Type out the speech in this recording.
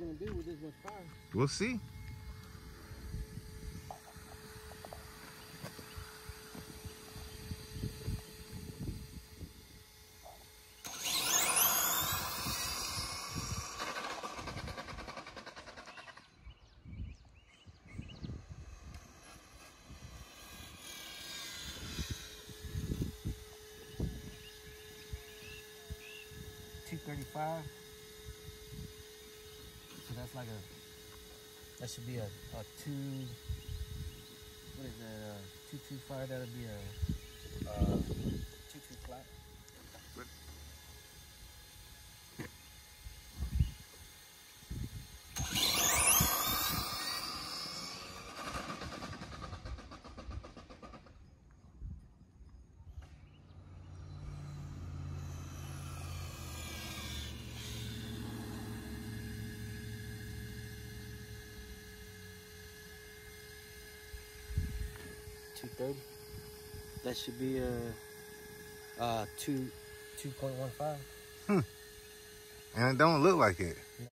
gonna do with this much fire. We'll see. $235. So that's like that should be a 2, what is that, 225, that'll be a 2 flat. $230. That should be a 2.15. And it don't look like it.